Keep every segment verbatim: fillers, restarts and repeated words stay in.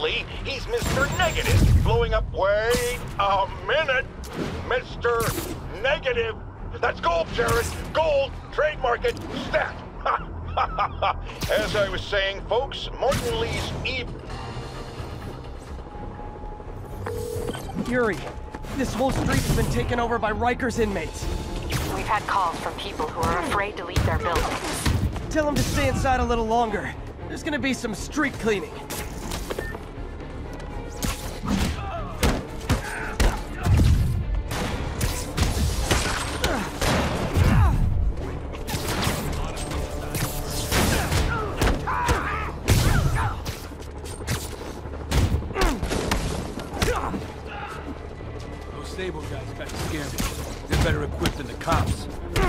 Actually, he's Mister Negative, blowing up. Wait a minute, Mister Negative. That's gold, Jared. Gold, trademark it, stat. As I was saying, folks, Martin Lee's evil. Yuri, this whole street has been taken over by Riker's inmates. We've had calls from people who are afraid to leave their buildings. Tell them to stay inside a little longer. There's gonna be some street cleaning. Those Sable guys got scared me. They're better equipped than the cops.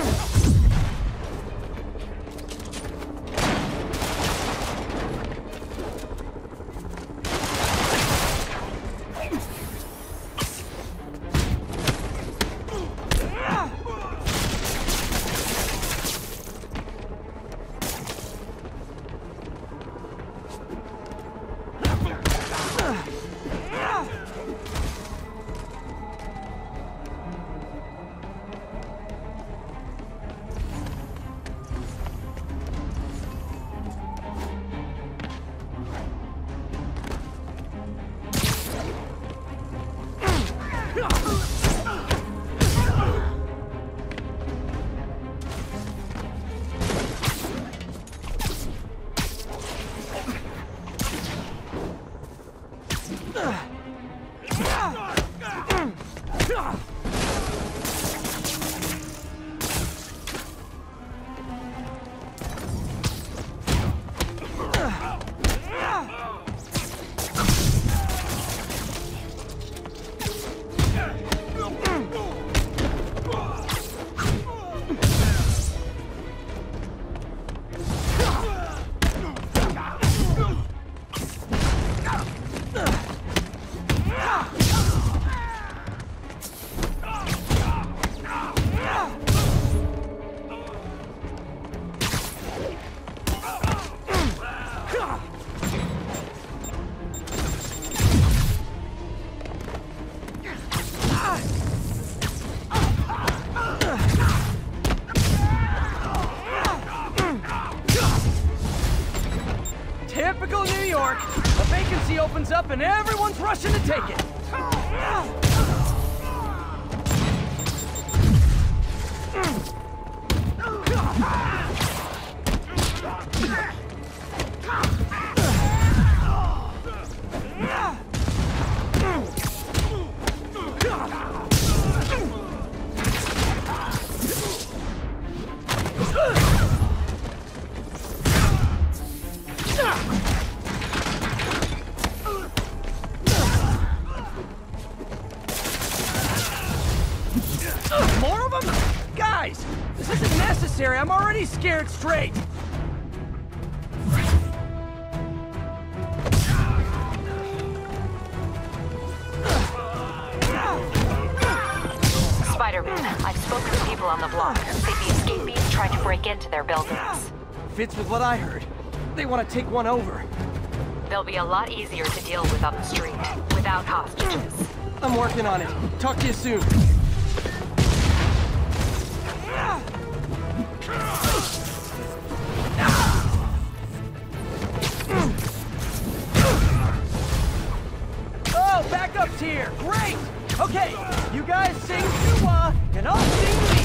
Typical New York. A vacancy opens up and everyone's rushing to take it. More of them? Guys, this isn't necessary. I'm already scared straight. Spider-Man, I've spoken to people on the block. Say the escapees tried to break into their buildings. Fits with what I heard. They want to take one over. They'll be a lot easier to deal with on the street, without hostages. I'm working on it. Talk to you soon. Oh, backup's here. Great. Okay, you guys sing doo-wah, and I'll sing lead.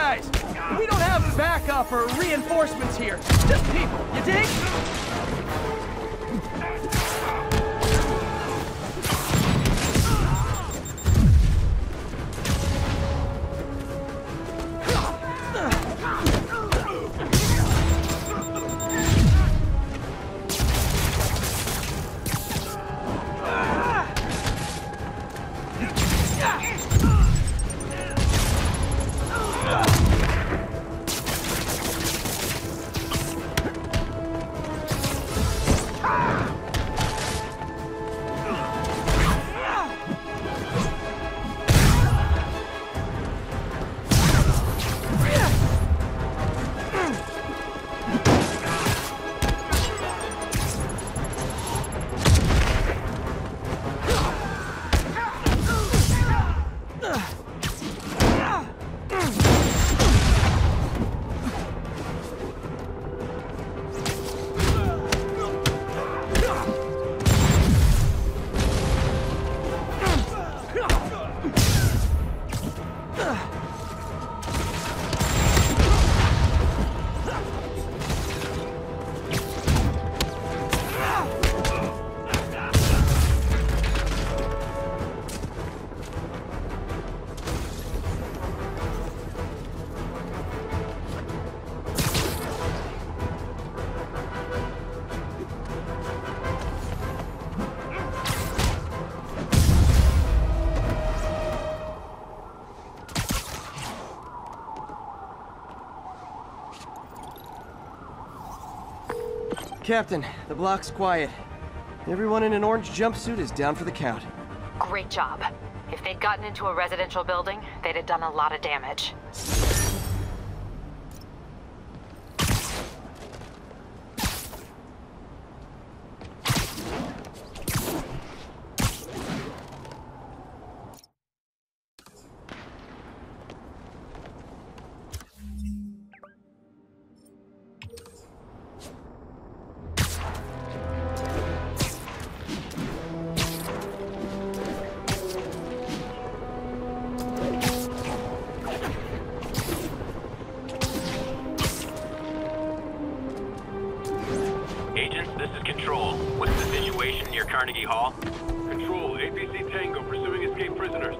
guys. We don't have backup or reinforcements here. Just people, you dig? Captain, the block's quiet. Everyone in an orange jumpsuit is down for the count. Great job. If they'd gotten into a residential building, they'd have done a lot of damage. Hall. Control, A P C Tango pursuing escaped prisoners.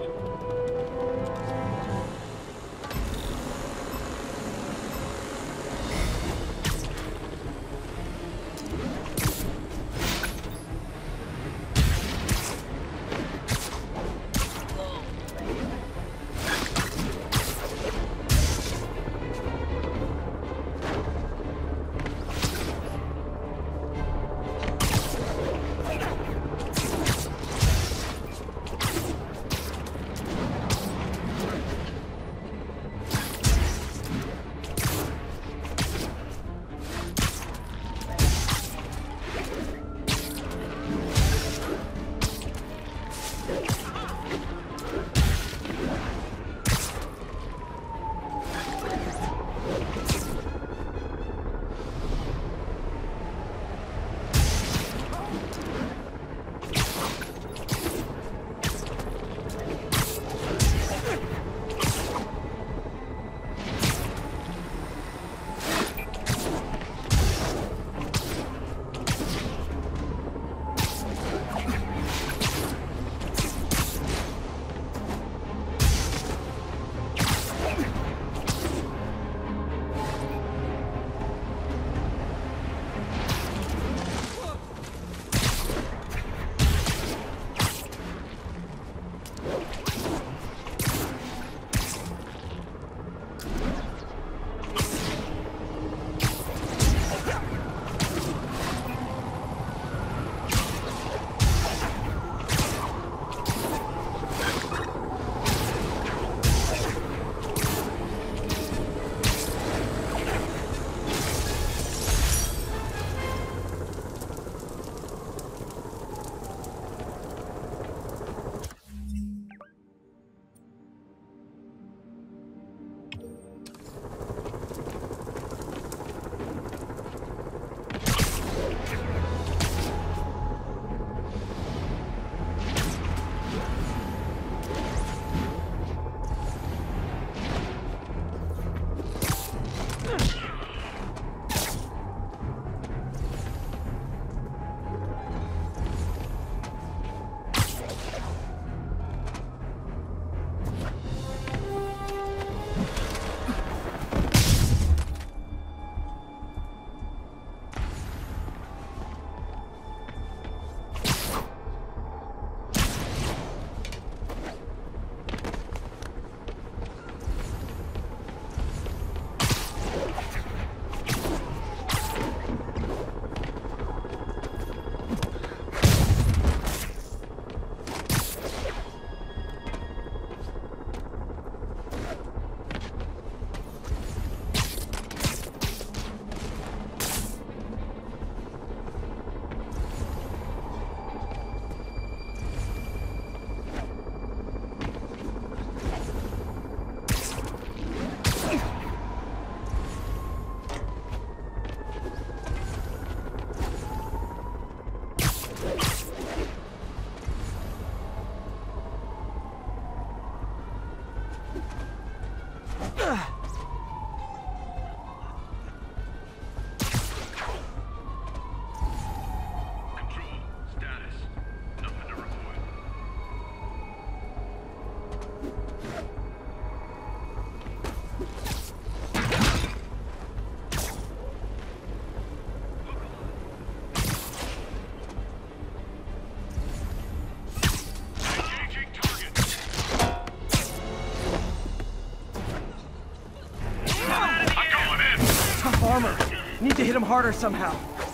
armor. Need to hit him harder somehow.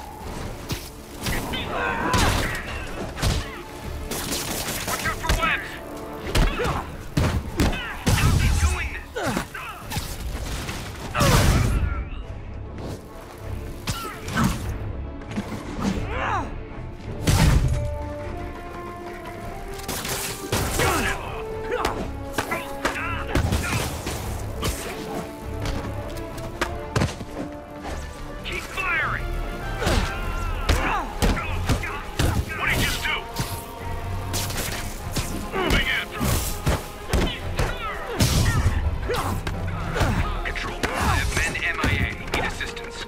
Watch out for webs! How's he doing this? Keep firing! What did you just do? Moving in. Control five, men M I A. Need assistance.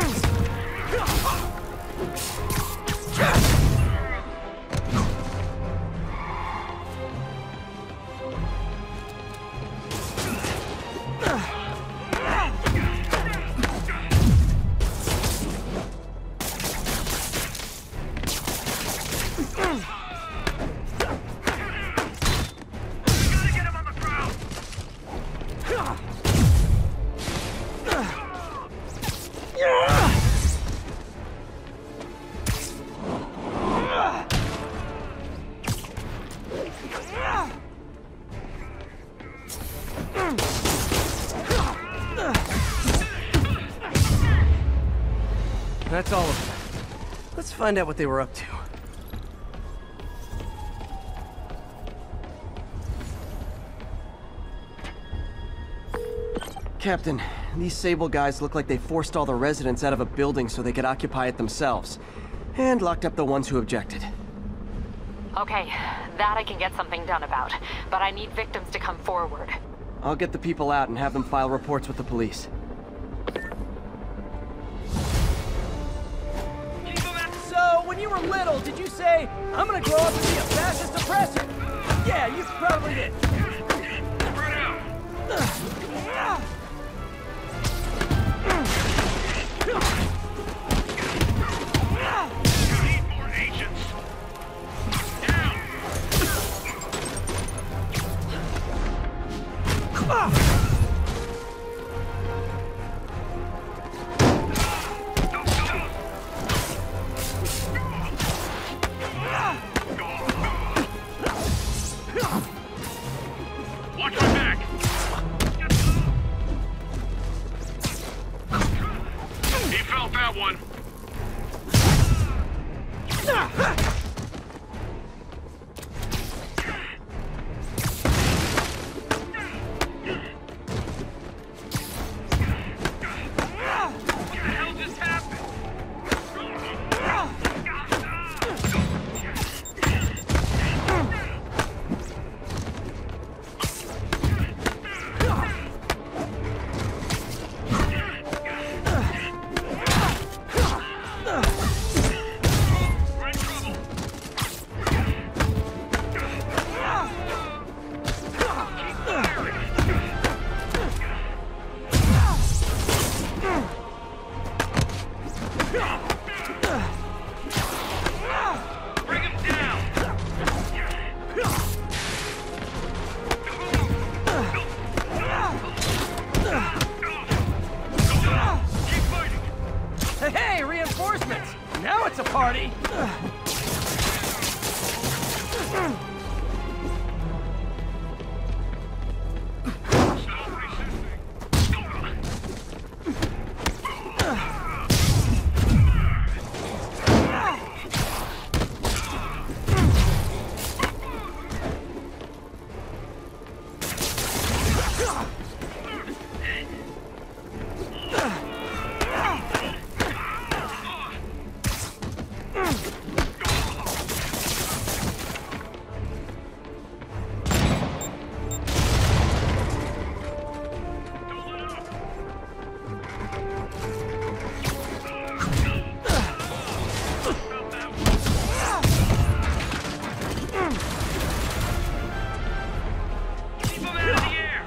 Gotta get him on the ground! That's all of them. Let's find out what they were up to. Captain, these Sable guys look like they forced all the residents out of a building so they could occupy it themselves. And locked up the ones who objected. Okay, that I can get something done about, but I need victims to come forward. I'll get the people out and have them file reports with the police. So, when you were little, did you say, I'm gonna grow up and be a fascist oppressor? Yeah, you probably did. Spread out! Need more agents! Down! Watch my back! He felt that one. What the hell just happened? We're in trouble. Keep firing. Bring him down. Keep fighting. Hey, reinforcements! Now it's a party! Stop resisting. Keep him out of the air.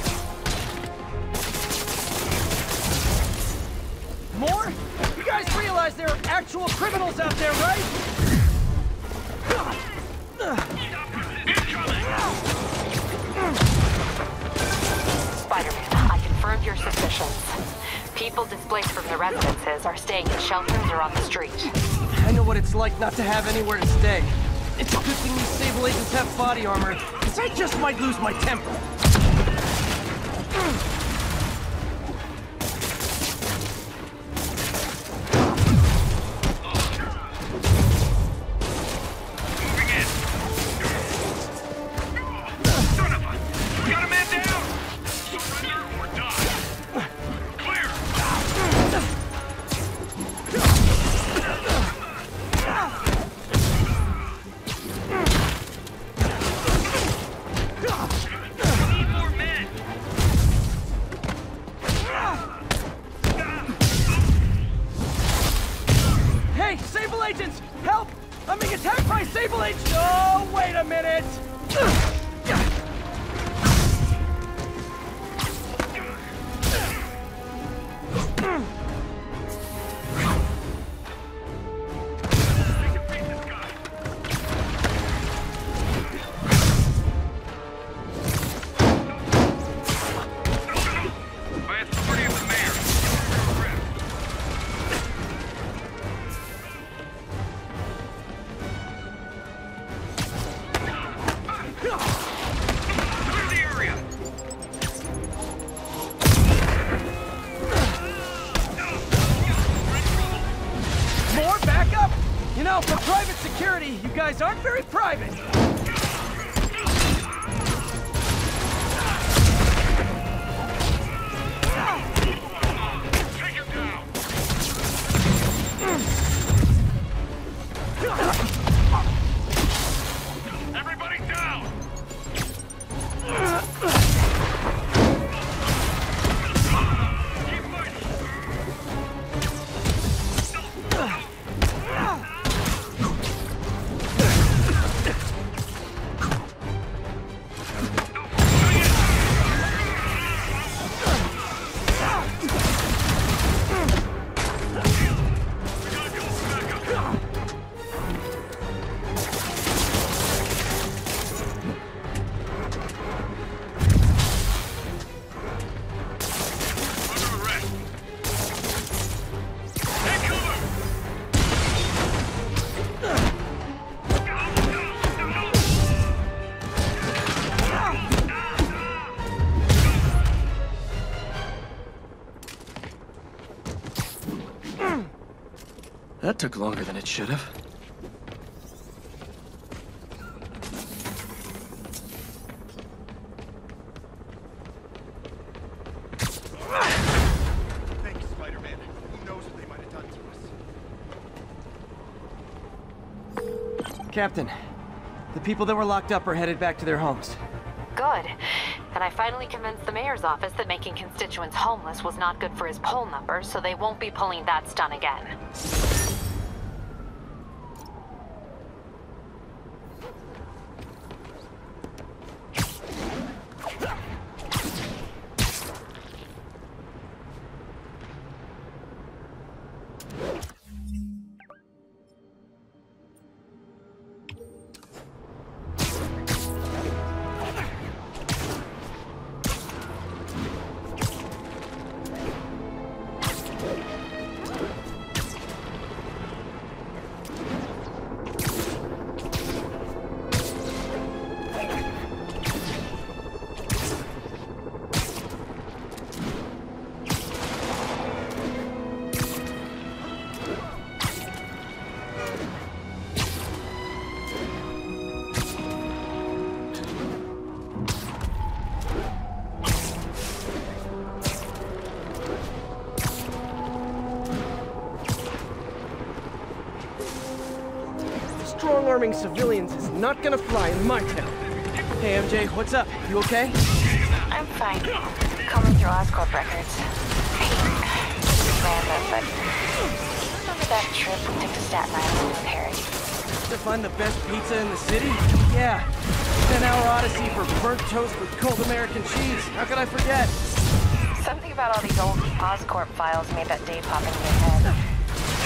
More? You guys realize realize there are actual criminals out there, right? Spider-Man, I confirmed your suspicions. People displaced from the residences are staying in shelters or on the street. I know what it's like not to have anywhere to stay. It's a good thing these Sable agents have body armor, because I just might lose my temper. Agents! Help! I'm being attacked by Sable agents! Oh, wait a minute! You know, for private security, you guys aren't very private. Take him down! Everybody down! Keep fighting! That took longer than it should have. Thanks, Spider-Man. Who knows what they might have done to us? Captain, the people that were locked up are headed back to their homes. Good. And I finally convinced the mayor's office that making constituents homeless was not good for his poll numbers, so they won't be pulling that stunt again. Strong-arming civilians is not gonna fly in my town. Hey, M J, what's up? You okay? I'm fine. Combing through Oscorp records. Hey, this is random, but remember that trip we took to Staten Island with Harry? To find the best pizza in the city? Yeah. ten-hour odyssey for burnt toast with cold American cheese. How could I forget? Something about all these old Oscorp files made that day pop into your head.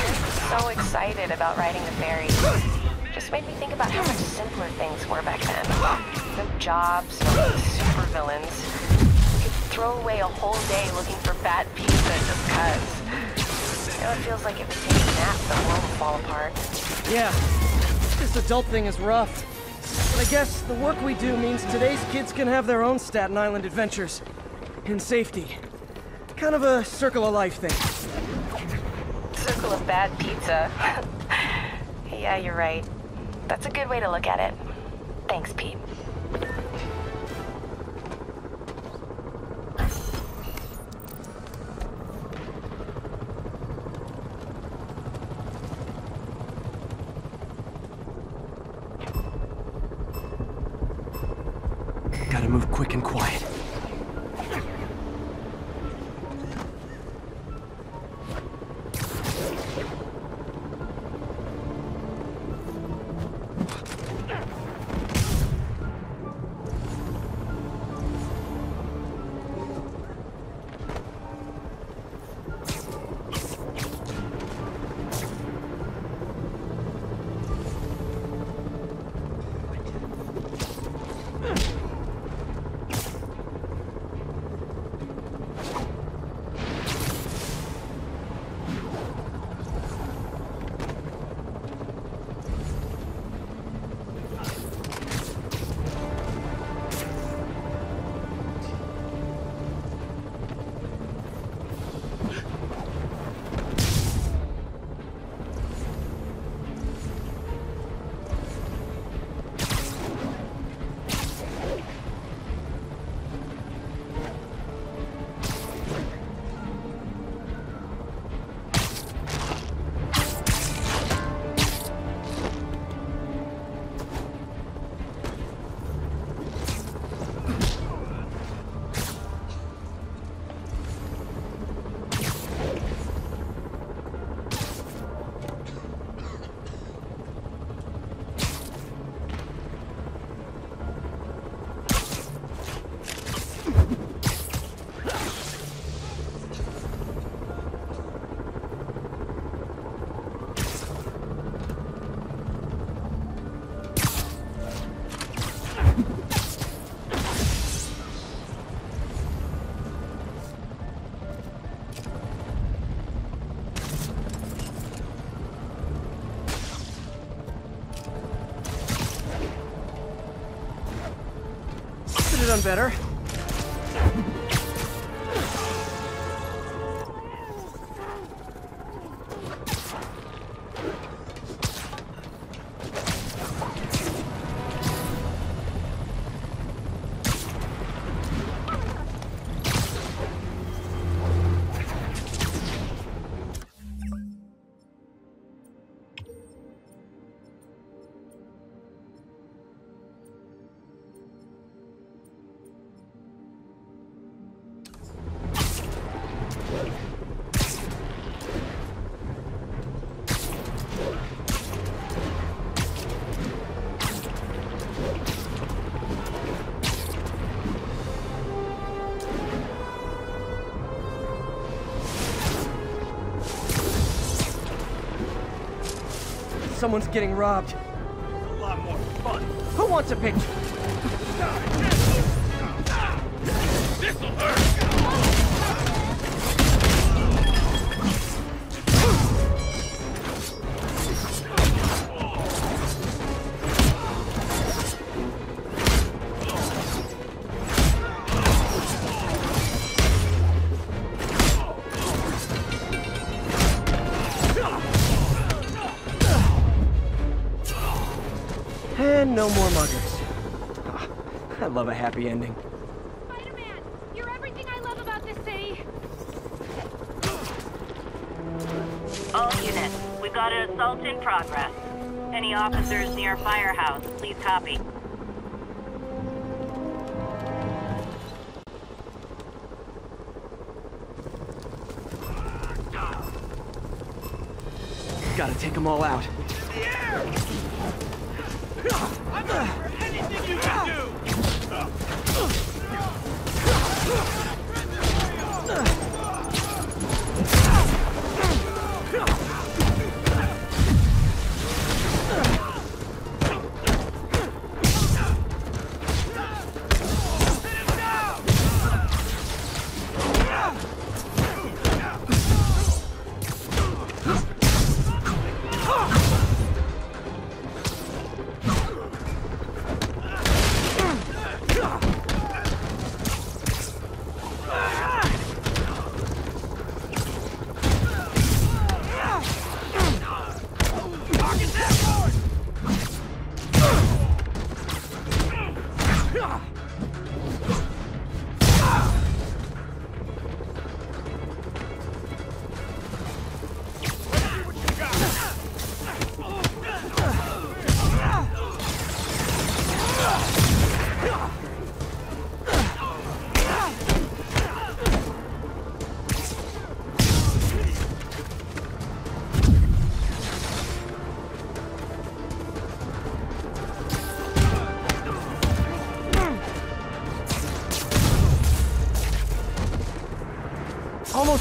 So excited about riding the ferry. Just made me think about how much simpler things were back then. No jobs, no supervillains. We could throw away a whole day looking for bad pizza just cause. Now it feels like if we take a nap, the world will fall apart. Yeah, this adult thing is rough. But I guess the work we do means today's kids can have their own Staten Island adventures. In safety. Kind of a circle of life thing. Circle of bad pizza. Yeah, you're right. That's a good way to look at it. Thanks, Pete. Gotta move quick and quiet. Could have done better. Someone's getting robbed. A lot more fun. Who wants a picture? This'll hurt! And no more muggers. Ah, I love a happy ending. Spider-Man, you're everything I love about this city. All units, we've got an assault in progress. Any officers near Firehouse, please copy. Gotta take them all out. I'm ready for anything you can do!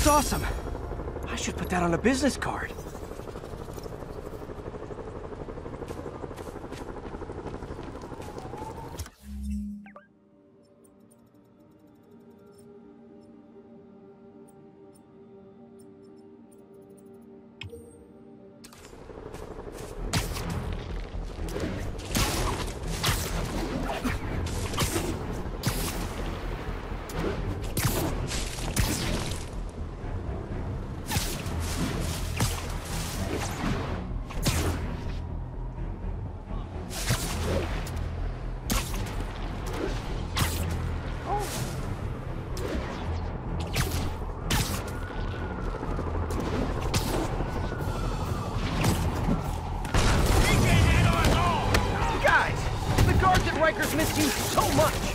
That's awesome. I should put that on a business card. Rikers missed you so much!